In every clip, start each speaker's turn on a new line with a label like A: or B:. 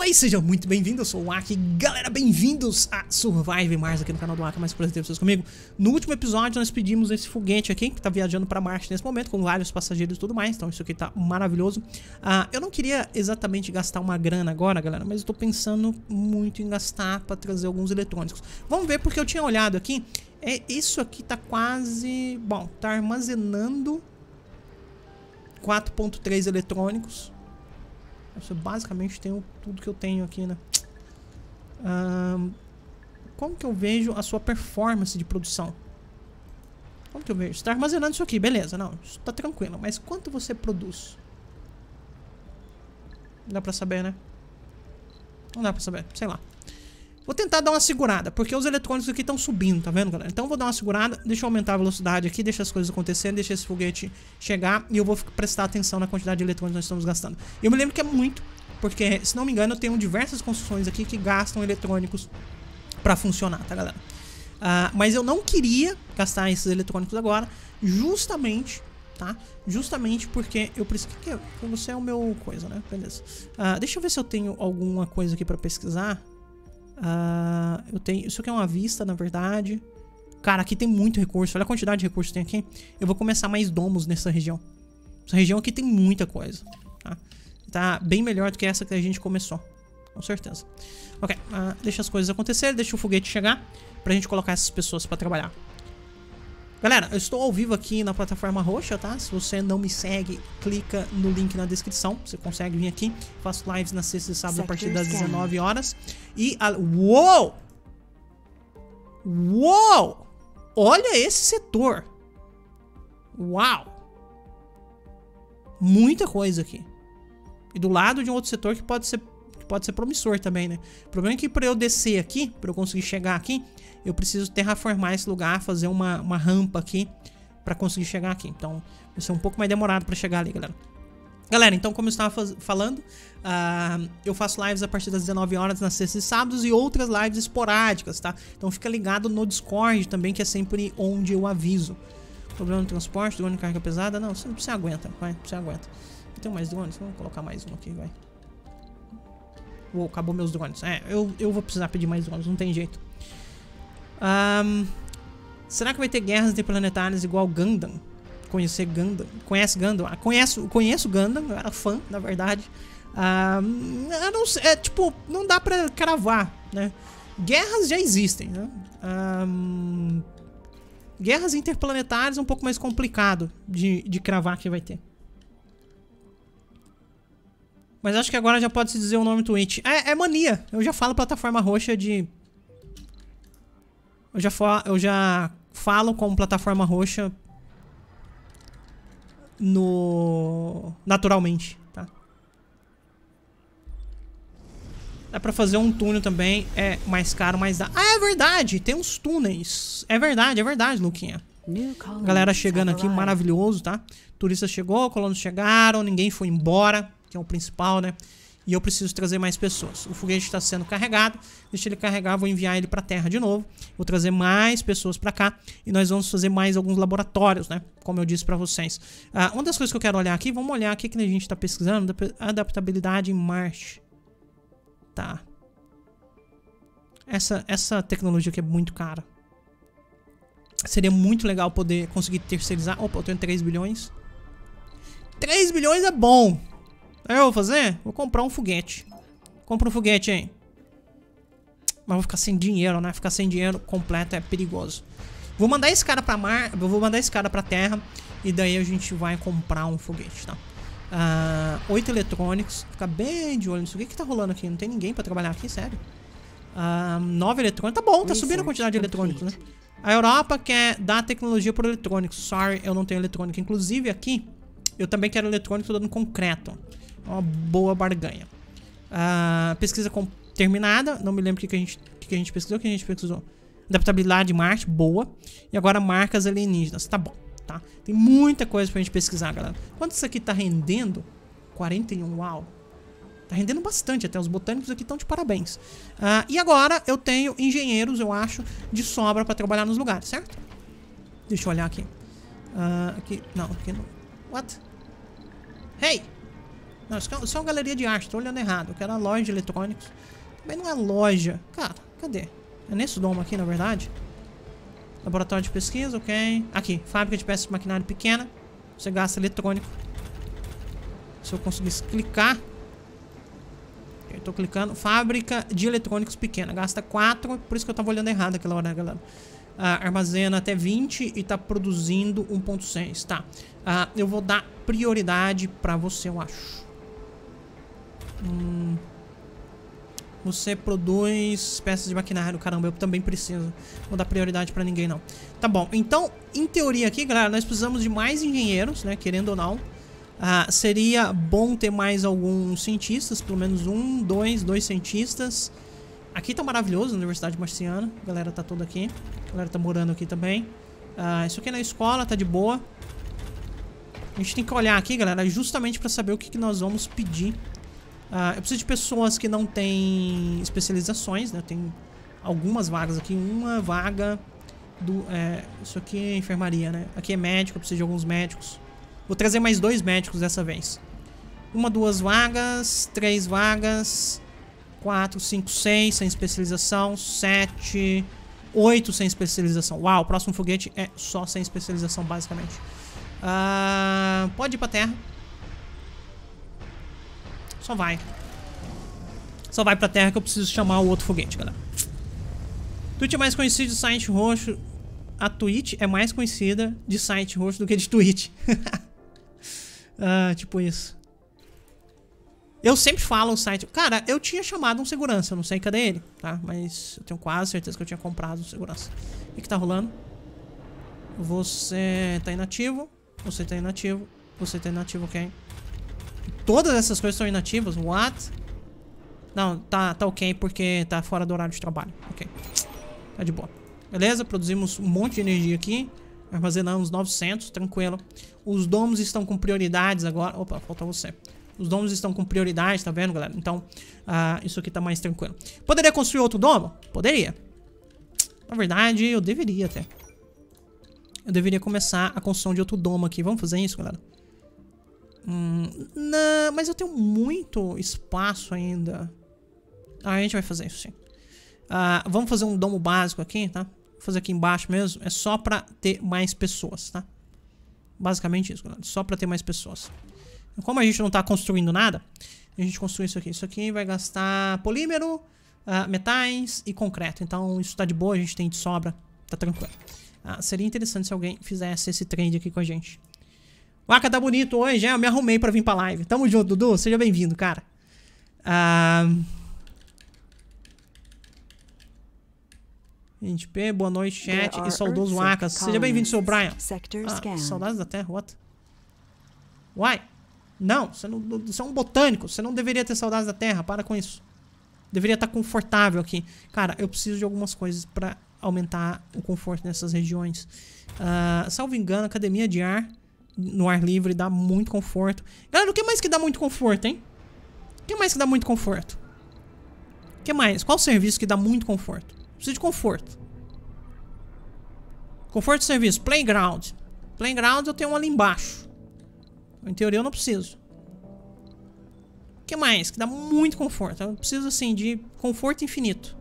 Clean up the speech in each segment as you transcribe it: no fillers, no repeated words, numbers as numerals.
A: Fala aí, seja muito bem-vindo, eu sou o Aki. Galera, bem-vindos a Survive Mars aqui no canal do Aki, mais prazer ter vocês comigo. No último episódio nós pedimos esse foguete aqui, que tá viajando pra Marte nesse momento, com vários passageiros e tudo mais, então isso aqui tá maravilhoso. Eu não queria exatamente gastar uma grana agora, galera, mas eu tô pensando muito em gastar pra trazer alguns eletrônicos. Vamos ver, porque eu tinha olhado aqui, isso aqui tá quase... Bom, tá armazenando 4.3 eletrônicos. Eu basicamente tenho tudo que eu tenho aqui, né? Como que eu vejo a sua performance de produção? Como que eu vejo? Você tá armazenando isso aqui, beleza, não, isso tá tranquilo. Mas quanto você produz? Não dá pra saber, né? Não dá pra saber, sei lá. Vou tentar dar uma segurada, porque os eletrônicos aqui estão subindo, tá vendo, galera? Então eu vou dar uma segurada, deixa eu aumentar a velocidade aqui, deixa as coisas acontecerem, deixa esse foguete chegar e eu vou prestar atenção na quantidade de eletrônicos que nós estamos gastando. Eu me lembro que é muito, porque, se não me engano, eu tenho diversas construções aqui que gastam eletrônicos pra funcionar, tá, galera? Mas eu não queria gastar esses eletrônicos agora, justamente, tá? Justamente porque eu preciso... Que você é o meu coisa, né? Beleza. Deixa eu ver se eu tenho alguma coisa aqui pra pesquisar. Eu tenho... Isso aqui é uma vista, na verdade. Cara, aqui tem muito recurso. Olha a quantidade de recursos que tem aqui. Eu vou começar mais domos nessa região. Essa região aqui tem muita coisa, tá? Tá bem melhor do que essa que a gente começou, com certeza. Ok, deixa as coisas acontecerem. Deixa o foguete chegar pra gente colocar essas pessoas pra trabalhar. Galera, eu estou ao vivo aqui na plataforma roxa, tá? Se você não me segue, clica no link na descrição. Você consegue vir aqui. Faço lives na sexta e sábado a partir das 19 horas. E... Uou! Uou! Olha esse setor! Uau! Muita coisa aqui. E do lado de um outro setor que pode ser promissor também, né? O problema é que para eu descer aqui, para eu conseguir chegar aqui, eu preciso terraformar esse lugar, fazer uma rampa aqui para conseguir chegar aqui. Então, vai ser um pouco mais demorado para chegar ali, galera. Galera, então, como eu estava falando, eu faço lives a partir das 19 horas nas sextas e sábados e outras lives esporádicas, tá? Então, fica ligado no Discord também, que é sempre onde eu aviso. Problema no transporte, drone carga pesada? Não, você aguenta, vai, você aguenta. Eu tenho mais drones? Vamos colocar mais um aqui, vai. Uou, acabou meus drones. Eu vou precisar pedir mais drones, não tem jeito. Será que vai ter guerras interplanetárias igual Gundam? Conhecer Gundam? Conhece Gundam? Conheço Gundam, eu era fã, na verdade. Eu não sei, tipo, não dá pra cravar, né? Guerras já existem, né? Guerras interplanetárias é um pouco mais complicado de cravar que vai ter. Mas acho que agora já pode se dizer o nome Twitch. É mania. Eu já falo plataforma roxa de... Eu já falo como plataforma roxa naturalmente, tá? Dá pra fazer um túnel também. É mais caro, mas dá... é verdade. Tem uns túneis. É verdade, Luquinha. Galera chegando aqui, maravilhoso, tá? Turistas chegou, colonos chegaram, ninguém foi embora, que é o principal, né? E eu preciso trazer mais pessoas. O foguete está sendo carregado. Deixa ele carregar, vou enviar ele para a Terra de novo. Vou trazer mais pessoas para cá. E nós vamos fazer mais alguns laboratórios, né? Como eu disse para vocês. Uma das coisas que eu quero olhar aqui, vamos olhar aqui que a gente está pesquisando. Adaptabilidade em Marte. Tá. Essa tecnologia aqui é muito cara. Seria muito legal poder conseguir terceirizar. Opa, eu tenho 3 bilhões. 3 bilhões é bom. Aí eu vou fazer? Vou comprar um foguete. Compra um foguete, hein? Mas vou ficar sem dinheiro, né? Ficar sem dinheiro completo é perigoso. Vou mandar esse cara pra Marte. Vou mandar esse cara pra Terra. E daí a gente vai comprar um foguete, tá? 8 eletrônicos. Ficar bem de olho nisso. O que tá rolando aqui? Não tem ninguém pra trabalhar aqui, sério? 9 eletrônicos. Tá bom, tá subindo a quantidade de eletrônicos, né? A Europa quer dar tecnologia por eletrônicos. Sorry, eu não tenho eletrônico. Inclusive aqui, eu também quero eletrônico dando concreto. Uma boa barganha. Pesquisa terminada. Não me lembro o que a gente pesquisou. O que a gente pesquisou? Adaptabilidade de Marte, boa. E agora marcas alienígenas. Tá bom, tá? Tem muita coisa pra gente pesquisar, galera. Quanto isso aqui tá rendendo? 41, uau. Tá rendendo bastante até. Os botânicos aqui estão de parabéns. E agora eu tenho engenheiros, eu acho, de sobra pra trabalhar nos lugares, certo? Deixa eu olhar aqui. Aqui, não, aqui não. What? Hey! Não, isso é uma galeria de arte, tô olhando errado. Eu quero a loja de eletrônicos. Também não é loja. Cara, cadê? É nesse domo aqui, na verdade. Laboratório de pesquisa, ok. Aqui, fábrica de peças de maquinário pequena. Você gasta eletrônico. Se eu conseguisse clicar. Eu tô clicando. Fábrica de eletrônicos pequena. Gasta 4. Por isso que eu tava olhando errado aquela hora, galera. Armazena até 20 e tá produzindo 1.6. Tá. Eu vou dar prioridade pra você, eu acho. Você produz peças de maquinário. Caramba, eu também preciso. Não vou dar prioridade pra ninguém, não. Tá bom. Então, em teoria aqui, galera, nós precisamos de mais engenheiros, né? Querendo ou não. Seria bom ter mais alguns cientistas. Pelo menos dois cientistas. Aqui tá maravilhoso, Universidade Marciana. A galera tá toda aqui. A galera tá morando aqui também. Isso aqui é na escola, tá de boa. A gente tem que olhar aqui, galera, justamente pra saber o que nós vamos pedir. Eu preciso de pessoas que não têm especializações, né? Tem algumas vagas aqui. Uma vaga do... isso aqui é enfermaria, né? Aqui é médico, eu preciso de alguns médicos. Vou trazer mais 2 médicos dessa vez. 1, 2 vagas, 3 vagas, 4, 5, 6 sem especialização, 7, 8 sem especialização. Uau, o próximo foguete é só sem especialização, basicamente. Pode ir pra terra. Só vai. Só vai pra terra que eu preciso chamar o outro foguete, galera. Twitch é mais conhecido de site roxo. A Twitch é mais conhecida de site roxo do que de Twitch. Tipo isso. Eu sempre falo o site... Cara, eu tinha chamado um segurança. Eu não sei cadê ele, tá? Mas eu tenho quase certeza que eu tinha comprado um segurança. O que tá rolando? Você tá inativo. Você tá inativo. Você tá inativo, ok. Todas essas coisas estão inativas. What? Não, tá ok porque tá fora do horário de trabalho. Ok. Tá de boa. Beleza, produzimos um monte de energia aqui. Armazenamos 900, tranquilo. Os domos estão com prioridades agora. Opa, falta você. Os domos estão com prioridade, tá vendo, galera? Então, isso aqui tá mais tranquilo. Poderia construir outro domo? Poderia. Na verdade, eu deveria até. Eu deveria começar a construção de outro domo aqui. Vamos fazer isso, galera? Não, mas eu tenho muito espaço ainda. A gente vai fazer isso sim. Vamos fazer um domo básico aqui, tá? Vou fazer aqui embaixo mesmo. É só pra ter mais pessoas, tá? Basicamente isso, galera. Só pra ter mais pessoas. Como a gente não tá construindo nada, a gente construi isso aqui. Isso aqui vai gastar polímero, metais e concreto. Então isso tá de boa, a gente tem de sobra. Tá tranquilo. Seria interessante se alguém fizesse esse trade aqui com a gente. O Aka tá bonito hoje, eu me arrumei pra vir pra live. Tamo junto, Dudu. Seja bem-vindo, cara. 20p, boa noite, chat. E saudoso Aka. Seja bem-vindo, seu Brian. Saudades da Terra, what? Why? Não, você é um botânico. Você não deveria ter saudades da Terra. Para com isso. Deveria estar confortável aqui. Cara, eu preciso de algumas coisas pra aumentar o conforto nessas regiões. Salvo engano, academia de ar no ar livre dá muito conforto. Galera, o que mais que dá muito conforto, hein? O que mais que dá muito conforto? O que mais? Qual serviço que dá muito conforto? Preciso de conforto. Conforto de serviço. Playground. Playground eu tenho um ali embaixo. Em teoria eu não preciso. O que mais que dá muito conforto? Eu preciso assim de conforto infinito.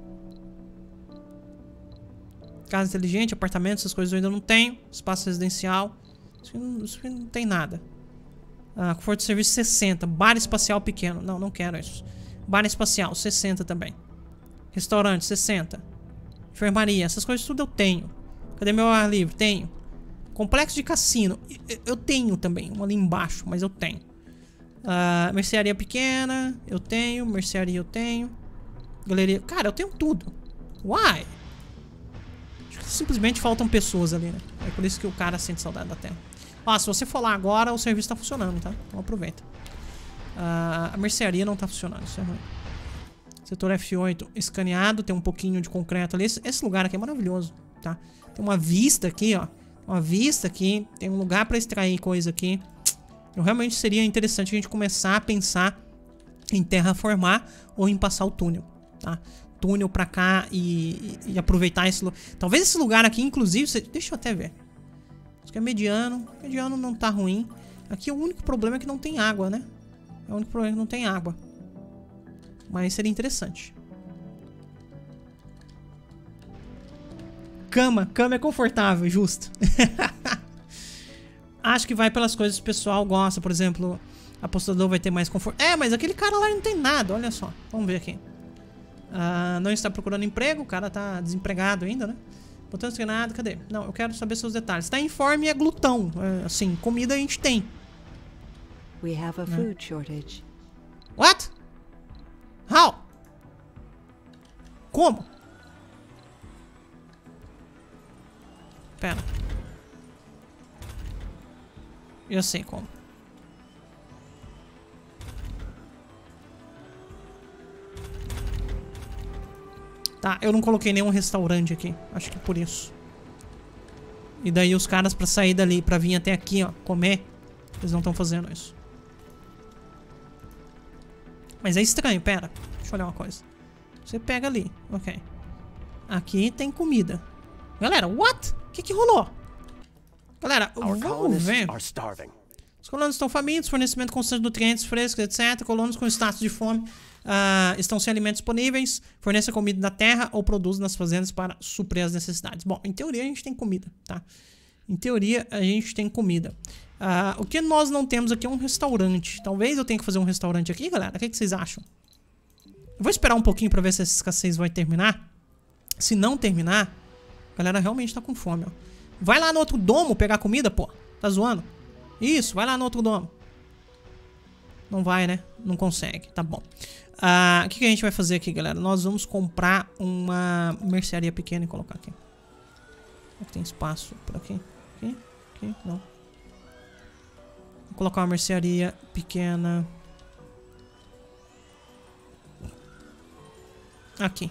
A: Casa inteligente, apartamento, essas coisas eu ainda não tenho. Espaço residencial. Isso aqui não tem nada. Conforto de serviço 60. Bar espacial pequeno. Não, não quero isso. Bar espacial 60 também. Restaurante 60. Enfermaria. Essas coisas tudo eu tenho. Cadê meu ar livre? Tenho. Complexo de cassino. Eu tenho também. Um ali embaixo, mas eu tenho. Mercearia pequena. Eu tenho. Mercearia eu tenho. Galeria. Cara, eu tenho tudo. Why? Simplesmente faltam pessoas ali, né? É por isso que o cara sente saudade da Terra. Se você for lá agora, o serviço tá funcionando, tá? Então aproveita. A mercearia não tá funcionando, isso é ruim. Setor F8 escaneado, tem um pouquinho de concreto ali. Esse lugar aqui é maravilhoso, tá? Tem uma vista aqui, ó. Uma vista aqui. Tem um lugar pra extrair coisa aqui. Realmente seria interessante a gente começar a pensar em terraformar ou em passar o túnel, tá? Túnel pra cá e aproveitar esse lugar. Talvez esse lugar aqui, inclusive... Deixa eu até ver. Isso aqui é mediano. Mediano não tá ruim. Aqui o único problema é que não tem água, né? É o único problema que não tem água. Mas seria interessante. Cama é confortável, justo. Acho que vai pelas coisas que o pessoal gosta. Por exemplo, apostador vai ter mais conforto. É, mas aquele cara lá não tem nada, olha só. Vamos ver aqui. Não está procurando emprego, o cara tá desempregado ainda, né? Botando treinado, cadê? Não, eu quero saber seus detalhes. Tá em forma e é glutão. Assim, comida a gente tem.
B: We have a food shortage.
A: What? How? Como? Pera. Eu sei como. Tá, eu não coloquei nenhum restaurante aqui. Acho que por isso. E daí os caras pra sair dali, pra vir até aqui, ó, comer, eles não estão fazendo isso. Mas é estranho, pera. Deixa eu olhar uma coisa. Você pega ali, ok. Aqui tem comida. Galera, what? O que rolou? Galera, vamos ver. Os colonos estão famintos, fornecimento constante de nutrientes frescos, etc. Colonos com status de fome estão sem alimentos disponíveis, fornecem comida da terra ou produzem nas fazendas para suprir as necessidades. Bom, em teoria a gente tem comida, tá? Em teoria a gente tem comida. O que nós não temos aqui é um restaurante. Talvez eu tenha que fazer um restaurante aqui, galera. O que vocês acham? Eu vou esperar um pouquinho pra ver se essa escassez vai terminar. Se não terminar, a galera realmente tá com fome, ó. Vai lá no outro domo pegar comida, pô. Tá zoando? Isso, vai lá no outro domo. Não vai, né? Não consegue. Tá bom. O que a gente vai fazer aqui, galera? Nós vamos comprar uma mercearia pequena e colocar aqui. Aqui tem espaço por aqui. Aqui, não. Vou colocar uma mercearia pequena. Aqui.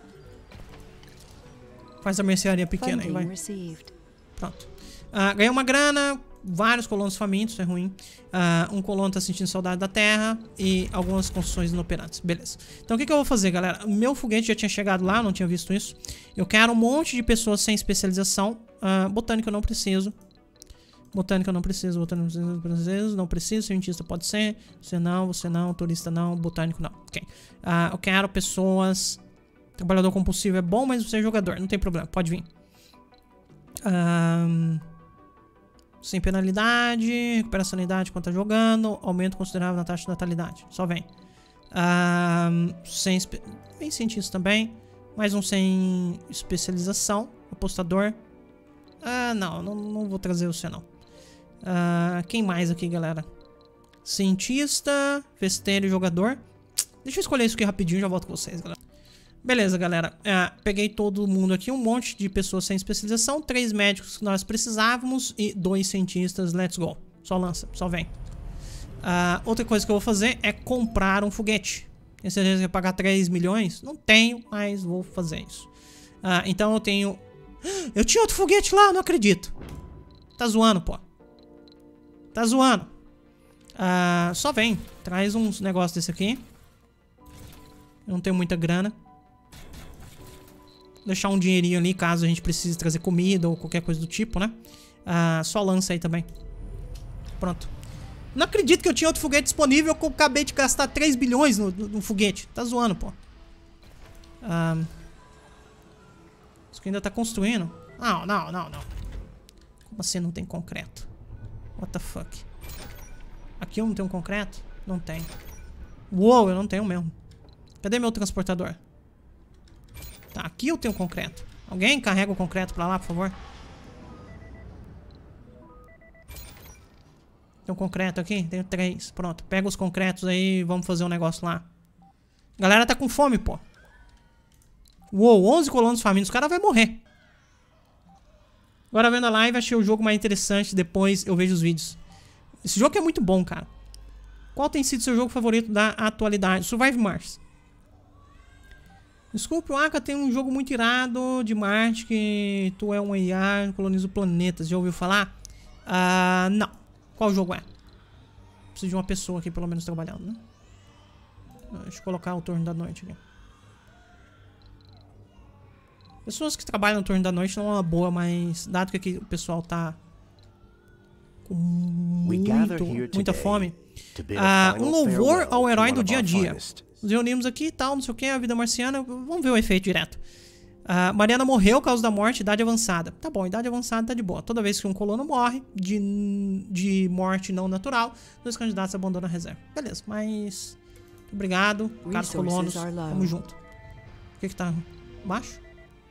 A: Faz a mercearia pequena aí, vai. Pronto. Ganhei uma grana. Vários colonos famintos, é ruim. Um colono tá sentindo saudade da terra. E algumas construções inoperantes. Beleza. Então o que eu vou fazer, galera? Meu foguete já tinha chegado lá, não tinha visto isso. Eu quero um monte de pessoas sem especialização. Botânica eu não preciso. Botânica eu não preciso. Botânica eu não preciso. Não preciso. Cientista pode ser. Você não. Turista não. Botânico não. Ok. Eu quero pessoas. Trabalhador compulsivo é bom, mas você é jogador. Não tem problema. Pode vir. Sem penalidade, recupera a sanidade quando tá jogando, aumento considerável na taxa de natalidade. Só vem. Vem cientista também. Mais um sem especialização. Apostador. Não vou trazer você não. Quem mais aqui, galera? Cientista, festeiro e jogador. Deixa eu escolher isso aqui rapidinho, já volto com vocês, galera. Beleza, galera. Peguei todo mundo aqui, um monte de pessoas sem especialização, 3 médicos que nós precisávamos e 2 cientistas. Let's go. Só lança, só vem. Outra coisa que eu vou fazer é comprar um foguete. Tem certeza que vai pagar 3 milhões? Não tenho, mas vou fazer isso. Então eu tenho... Eu tinha outro foguete lá, não acredito. Tá zoando, pô. Tá zoando. Só vem. Traz uns negócios desse aqui. Eu não tenho muita grana. Deixar um dinheirinho ali caso a gente precise trazer comida ou qualquer coisa do tipo, né? Só lança aí também. Pronto. Não acredito que eu tinha outro foguete disponível que eu acabei de gastar 3 bilhões no foguete. Tá zoando, pô. Isso aqui ainda tá construindo. Não. Como assim não tem concreto? What the fuck? Aqui eu não tenho concreto? Não tem. Uou, eu não tenho mesmo. Cadê meu transportador? Tá, aqui eu tenho concreto. Alguém carrega o concreto pra lá, por favor? Tem um concreto aqui? Tenho 3. Pronto, pega os concretos aí e vamos fazer um negócio lá. Galera tá com fome, pô. Uou, 11 colonos famintos. Os caras vão morrer. Agora vendo a live, achei o jogo mais interessante. Depois eu vejo os vídeos. Esse jogo é muito bom, cara. Qual tem sido seu jogo favorito da atualidade? Survive Mars. Desculpe, o Aka tem um jogo muito irado de Marte, que tu é um IA, coloniza planetas. Já ouviu falar? Não. Qual jogo é? Preciso de uma pessoa aqui, pelo menos, trabalhando, né? Deixa eu colocar o turno da noite aqui. Pessoas que trabalham no turno da noite não é uma boa, mas dado que aqui o pessoal tá com muita fome, Um louvor ao herói do dia a dia. Nos reunimos aqui e tal, não sei o que, a vida marciana. Vamos ver o efeito direto. Mariana morreu por causa da morte, idade avançada. Tá bom, idade avançada tá de boa. Toda vez que um colono morre de morte não natural, 2 candidatos abandonam a reserva. Beleza, mas... Obrigado, caros colonos. Tamo junto. O que tá baixo?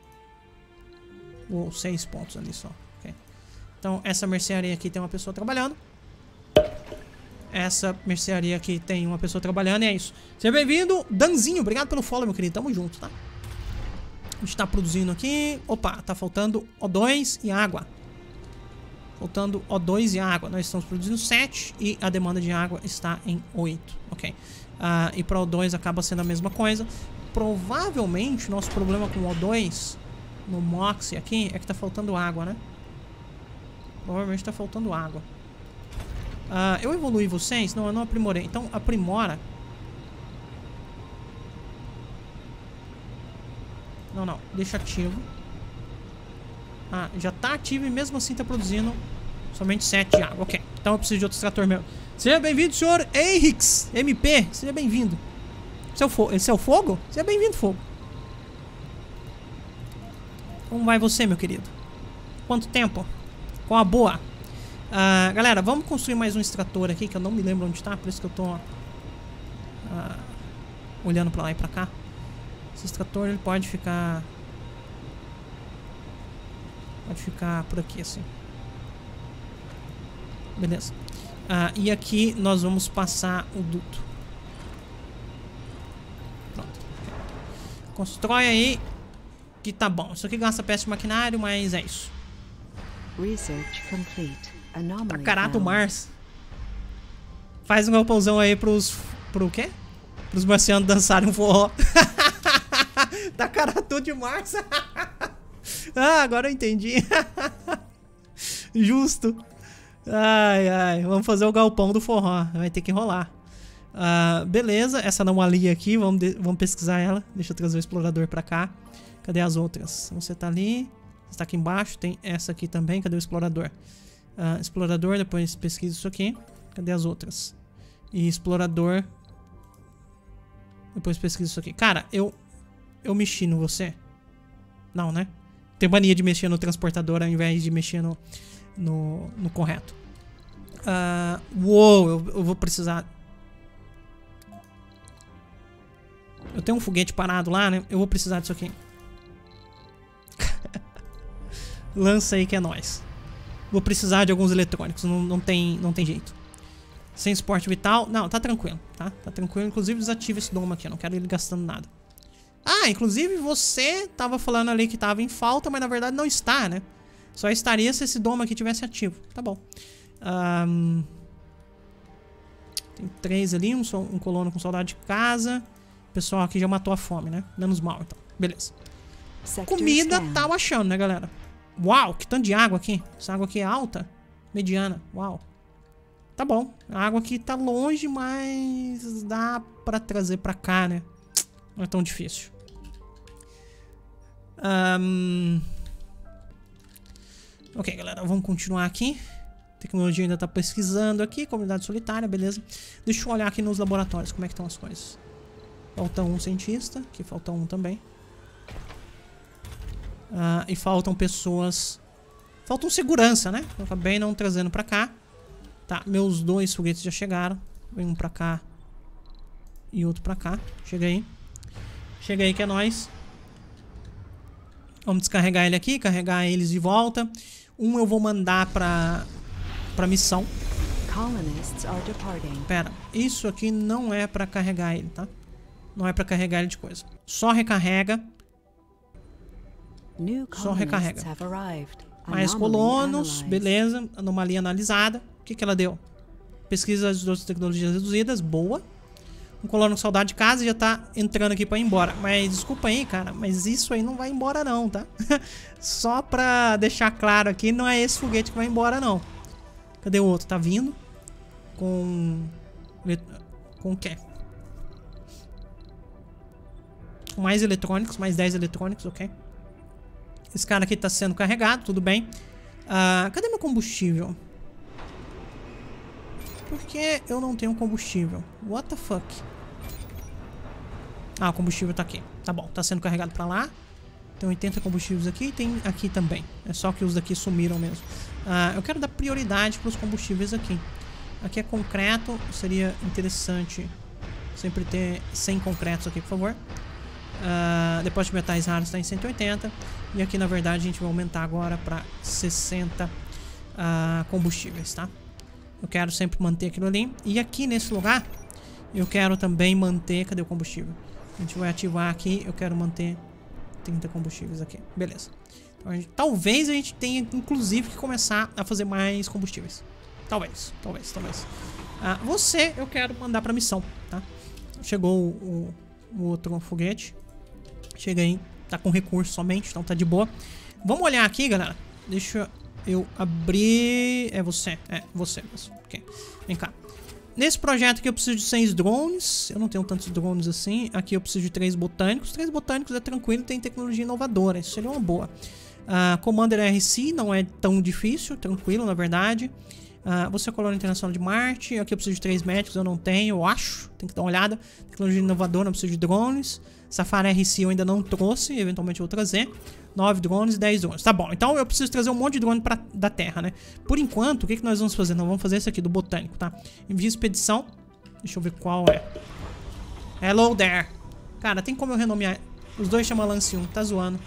A: 6 pontos ali só. Okay. Então, essa mercearia aqui tem uma pessoa trabalhando. Essa mercearia aqui tem uma pessoa trabalhando e é isso. Seja bem-vindo, Danzinho. Obrigado pelo follow, meu querido. Tamo junto, tá? A gente tá produzindo aqui. Opa, tá faltando O2 e água. Faltando O2 e água. Nós estamos produzindo 7 e a demanda de água está em 8. Ok. E para O2 acaba sendo a mesma coisa. Provavelmente, nosso problema com o O2 no Moxie aqui é que tá faltando água, né? Provavelmente tá faltando água. Eu evoluí vocês? Não, eu não aprimorei. Então, aprimora. Não. Deixa ativo. Já tá ativo e mesmo assim tá produzindo somente 7 de água. Ok. Então eu preciso de outro extrator mesmo. Seja bem-vindo, senhor Henrix MP. Seja bem-vindo. Esse é o fogo? Seja bem-vindo, fogo. Como vai você, meu querido? Quanto tempo? Com a boa. Galera, vamos construir mais um extrator aqui, que eu não me lembro onde tá, por isso que eu tô olhando pra lá e pra cá. Esse extrator, ele pode ficar por aqui, assim. Beleza. E aqui nós vamos passar o duto. Pronto. Constrói aí, que tá bom. Isso aqui gasta peça de maquinário, mas é isso.
B: Research complete.
A: Takarato Mars. Faz um galpãozão aí pro quê? Pros marcianos dançarem um forró. Takarato de Mars. Agora eu entendi. Justo. Ai. Vamos fazer o galpão do forró. Vai ter que rolar. Beleza, essa anomalia aqui, vamos pesquisar ela. Deixa eu trazer o explorador pra cá. Cadê as outras? Você tá ali. Você tá aqui embaixo. Tem essa aqui também. Cadê o explorador? Explorador, depois pesquisa isso aqui. Cadê as outras? E explorador. Depois pesquisa isso aqui. Cara, eu mexi no você? Não, né? Tem mania de mexer no transportador ao invés de mexer no correto. Uou, eu vou precisar. Eu tenho um foguete parado lá, né? Eu vou precisar disso aqui. Lança aí que é nóis. Vou precisar de alguns eletrônicos, não tem jeito. Sem suporte vital. Não, tá tranquilo, tá? Tá tranquilo. Inclusive desativa esse doma aqui, eu não quero ele gastando nada. Inclusive você tava falando ali que tava em falta, mas na verdade não está, né? Só estaria se esse doma aqui tivesse ativo. Tá bom. Tem 3 ali, um colono com saudade de casa. O pessoal aqui já matou a fome, né? Menos mal, então. Beleza. Comida tá achando, né, galera? Uau, que tanto de água aqui. Essa água aqui é alta? Mediana. Uau. Tá bom. A água aqui tá longe, mas dá pra trazer pra cá, né? Não é tão difícil. Ok, galera. Vamos continuar aqui. A tecnologia ainda tá pesquisando aqui. Comunidade solitária, beleza. Deixa eu olhar aqui nos laboratórios como é que estão as coisas. Falta um cientista. Aqui falta um também. E faltam pessoas. Faltam segurança, né? Eu acabei não trazendo pra cá. Tá, meus 2 foguetes já chegaram. Vem um pra cá e outro pra cá. Chega aí. Chega aí que é nóis. Vamos descarregar ele aqui. Carregar eles de volta. Um eu vou mandar pra missão. Pera, isso aqui não é pra carregar ele, tá? Não é pra carregar ele de coisa. Só recarrega. Só recarrega. Mais colonos, beleza. Anomalia analisada. O que ela deu? Pesquisa das outras tecnologias reduzidas, boa. Um colono com saudade de casa já tá entrando aqui pra ir embora. Mas desculpa aí, cara, mas isso aí não vai embora não, tá? Só pra deixar claro aqui, não é esse foguete que vai embora não. Cadê o outro? Tá vindo. Com o quê? Com mais eletrônicos, mais 10 eletrônicos, ok. Esse cara aqui tá sendo carregado, tudo bem. Cadê meu combustível? Por que eu não tenho combustível? What the fuck? Ah, o combustível tá aqui. Tá bom, tá sendo carregado pra lá. Tem 80 combustíveis aqui e tem aqui também. É só que os daqui sumiram mesmo. Eu quero dar prioridade pros combustíveis aqui. Aqui é concreto. Seria interessante sempre ter 100 concretos aqui, por favor. Depósito de metais raros está em 180. E aqui, na verdade, a gente vai aumentar agora para 60 combustíveis, tá? Eu quero sempre manter aquilo ali. E aqui nesse lugar, eu quero também manter... Cadê o combustível? A gente vai ativar aqui. Eu quero manter 30 combustíveis aqui. Beleza. Então, talvez a gente tenha, inclusive, que começar a fazer mais combustíveis. Talvez. Você, eu quero mandar pra missão, tá? Chegou o outro foguete. Chega aí. Tá com recurso somente, então tá de boa. Vamos olhar aqui, galera. Deixa eu abrir... É você. Ok. Vem cá. Nesse projeto aqui eu preciso de 6 drones. Eu não tenho tantos drones assim. Aqui eu preciso de 3 botânicos. 3 botânicos é tranquilo, tem tecnologia inovadora. Isso seria uma boa. Commander RC não é tão difícil, tranquilo, na verdade. Você é colônia internacional de Marte. Aqui eu preciso de 3 médicos, eu não tenho, eu acho. Tem que dar uma olhada. Tecnologia inovadora, eu preciso de drones. Safari RC eu ainda não trouxe, eventualmente eu vou trazer. 9 drones e 10 drones. Tá bom, então eu preciso trazer um monte de drone da Terra, né? Por enquanto, o que nós vamos fazer? Nós vamos fazer esse aqui, do botânico, tá? Envia expedição. Deixa eu ver qual é. Hello there. Cara, tem como eu renomear? Os dois chamam Lance 1, tá zoando.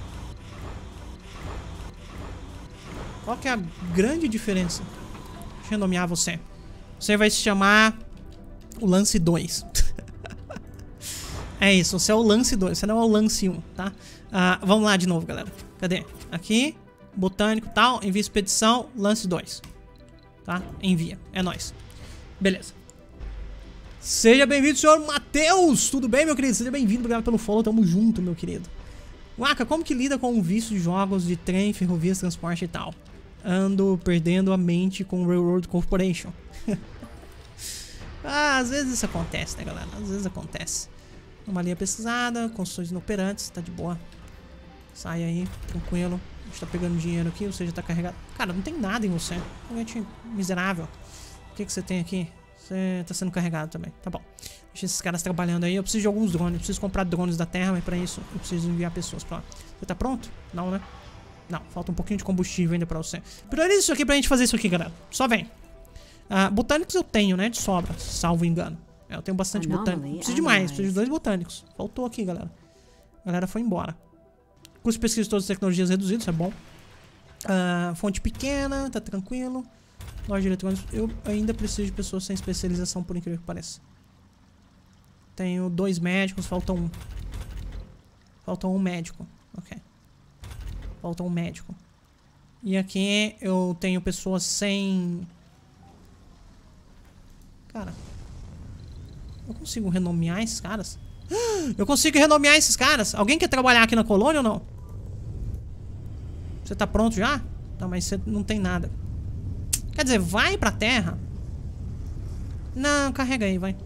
A: Qual que é a grande diferença? Deixa eu renomear você. Você vai se chamar o Lance 2. É isso, você é o Lance 2, você não é o Lance 1, tá? Vamos lá de novo, galera. Cadê? Aqui, botânico e tal, envia expedição, Lance 2. Tá? Envia, é nóis. Beleza. Seja bem-vindo, senhor Matheus. Tudo bem, meu querido? Seja bem-vindo, obrigado pelo follow, tamo junto, meu querido. Waka, como que lida com o vício de jogos de trem, ferrovias, transporte e tal? Ando perdendo a mente com o Railroad Corporation. Às vezes isso acontece, né, galera? Às vezes acontece. Uma linha pesquisada, construções inoperantes, tá de boa. Sai aí, tranquilo. A gente tá pegando dinheiro aqui, ou seja, tá carregado. Cara, não tem nada em você. Realmente miserável. O que você tem aqui? Você tá sendo carregado também. Tá bom. Deixa esses caras trabalhando aí. Eu preciso de alguns drones. Eu preciso comprar drones da Terra, mas pra isso eu preciso enviar pessoas pra lá. Você tá pronto? Não, né? Não, falta um pouquinho de combustível ainda pra você. Prioriza isso aqui pra gente fazer isso aqui, galera. Só vem. Botânicos eu tenho, né? De sobra, salvo engano. Eu tenho bastante botânico. Preciso de mais, preciso de 2 botânicos. Faltou aqui, galera. A galera foi embora. Custo de pesquisa de todas as tecnologias reduzido, isso é bom. Fonte pequena, tá tranquilo. Loja de eletrônicos. Eu ainda preciso de pessoas sem especialização, por incrível que pareça. Tenho 2 médicos, falta um. Falta um médico. Ok. Falta um médico. E aqui eu tenho pessoas sem... Cara... Eu consigo renomear esses caras? Eu consigo renomear esses caras? Alguém quer trabalhar aqui na colônia ou não? Você tá pronto já? Não, mas você não tem nada. Quer dizer, vai pra terra? Não, carrega aí, vai.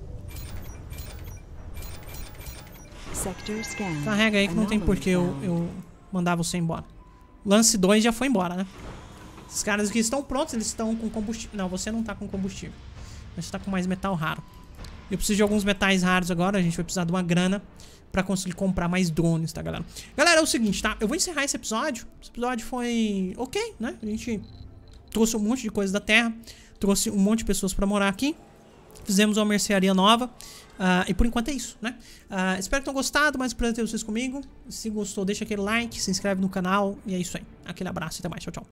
A: Carrega aí que não tem porquê eu mandar você embora. Lance 2 já foi embora, né? Esses caras aqui estão prontos, eles estão com combustível. Não, você não tá com combustível. Você tá com mais metal raro. Eu preciso de alguns metais raros agora. A gente vai precisar de uma grana pra conseguir comprar mais drones, tá, galera? Galera, é o seguinte, tá? Eu vou encerrar esse episódio. Esse episódio foi ok, né? A gente trouxe um monte de coisa da Terra. Trouxe um monte de pessoas pra morar aqui. Fizemos uma mercearia nova. E por enquanto é isso, né? Espero que tenham gostado. Mais um prazer ter vocês comigo. Se gostou, deixa aquele like, se inscreve no canal. E é isso aí. Aquele abraço e até mais. Tchau, tchau.